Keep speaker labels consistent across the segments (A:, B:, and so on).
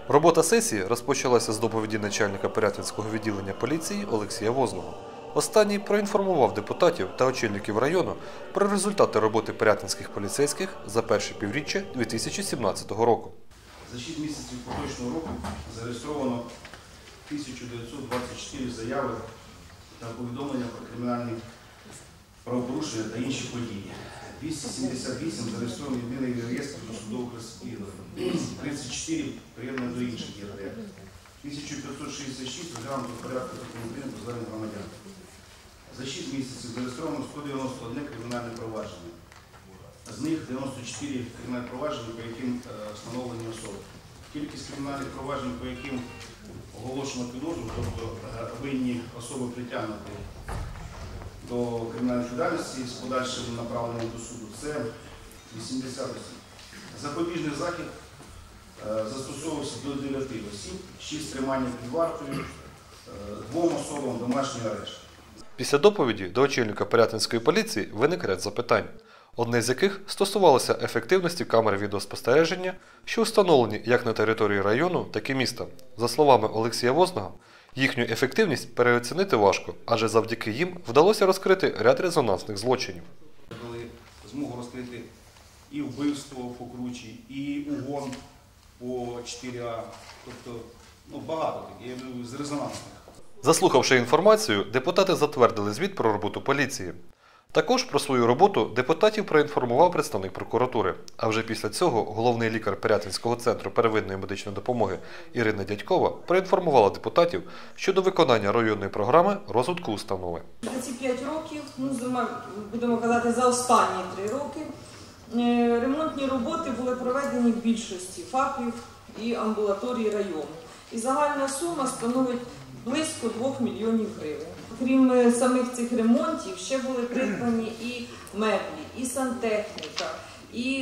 A: Робота сесії розпочалася з доповіді начальника Пирятинського відділення поліції Олексія Возного. Останній проінформував депутатів та очільників району про результати роботи пирятинських поліцейських за перше півріччя 2017 року.
B: За 6 місяців поточного року зареєстровано 1924 заяви та повідомлення про кримінальні правопорушення та інші події. 278 зареєстровані єдиний реєстр досудових розслідувань, 34 приєднані до інших ЄРДР, 1566 розглянуто в порядку закону України про звернення громадян. За 6 місяців зареєстровано 191 кримінальне провадження. З них 94 кримінальні провадження, по яким встановлені особи. Кількість кримінальних проваджень, по яким оголошено підозру, тобто винні особи притягнуті до кримінальної відповідальності з подальшим направленням до суду, це 80 осіб. Запобіжний захід застосовувався до 9 осіб, 6 тримання під вартою, 2 особам домашній арешт.
A: Після доповіді до очільника Пирятинської поліції виник ряд запитань, одне з яких стосувалося ефективності камер відеоспостереження, що встановлені як на території району, так і міста. За словами Олексія Возного, їхню ефективність переоцінити важко, адже завдяки їм вдалося розкрити ряд резонансних злочинів.
B: Дали змогу розкрити і вбивство по Кручі, і угон по 4А, тобто багато таких, з резонансних.
A: Заслухавши інформацію, депутати затвердили звіт про роботу поліції. Також про свою роботу депутатів проінформував представник прокуратури. А вже після цього головний лікар Пирятинського центру первинної медичної допомоги Ірина Дядькова проінформувала депутатів щодо виконання районної програми розвитку установи.
C: За ці 5 років, будемо казати, за останні 3 роки, ремонтні роботи були проведені в більшості ФАПів і амбулаторій району. І загальна сума становить близько 2 мільйонів гривень. Крім самих цих ремонтів, ще були придбані і меблі, і сантехніка, і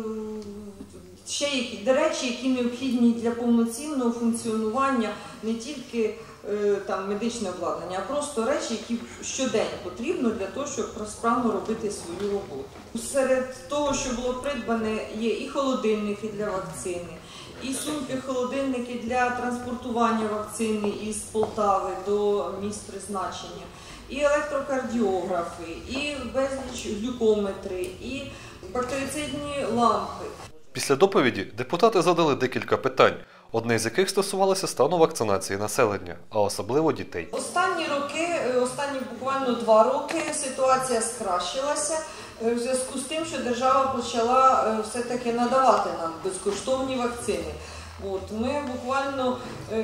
C: ще речі, які необхідні для повноцінного функціонування не тільки медичне обладнання, а просто речі, які щодень потрібно для того, щоб справно робити свою роботу. Серед того, що було придбане, є і холодильники для вакцини, і сумки-холодильники для транспортування вакцини із Полтави до місць призначення, і електрокардіографи, і безліч глюкометри, і бактерицидні лампи.
A: Після доповіді депутати задали декілька питань, одне з яких стосувалося стану вакцинації населення, а особливо дітей.
C: Останні буквально 2 роки ситуація скращилася в зв'язку з тим, що держава почала все-таки надавати нам безкоштовні вакцини. Ми буквально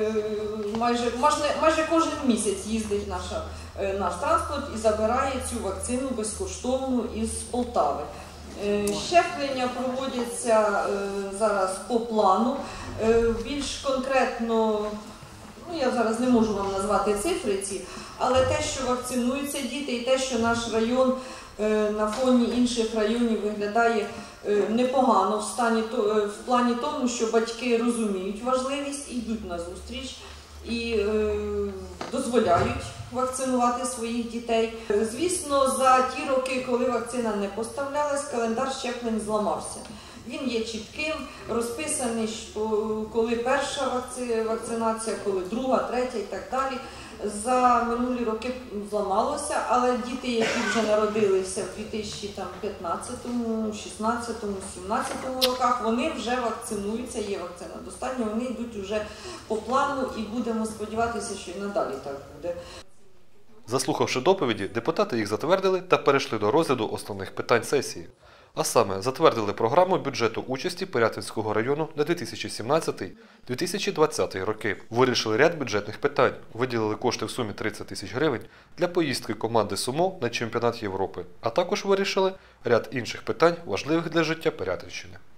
C: майже кожен місяць їздить наш транспорт і забирає цю вакцину безкоштовну із Полтави. Щеплення проводяться зараз по плану. Більш конкретно, я зараз не можу вам назвати цифри ці, але те, що вакцинуються діти, і те, що наш район на фоні інших районів виглядає непогано в плані тому, що батьки розуміють важливість, йдуть на зустріч і дозволяють вакцинувати своїх дітей. Звісно, за ті роки, коли вакцина не поставлялась, календар щеплень зламався. Він є чітким, розписаний, коли перша вакцинація, коли друга, третя і так далі. За минулі роки зламалося, але діти, які вже народилися в 2015, 2016, 2017 роках, вони вже вакцинуються, є вакцина достатньо, вони йдуть вже по плану і будемо сподіватися, що і надалі так буде.
A: Заслухавши доповіді, депутати їх затвердили та перейшли до розгляду основних питань сесії. А саме, затвердили програму бюджету участі Пирятинського району на 2017-2020 роки. Вирішили ряд бюджетних питань, виділили кошти в сумі 30 тисяч гривень для поїздки команди «Сумо» на чемпіонат Європи, а також вирішили ряд інших питань, важливих для життя Пирятинщини.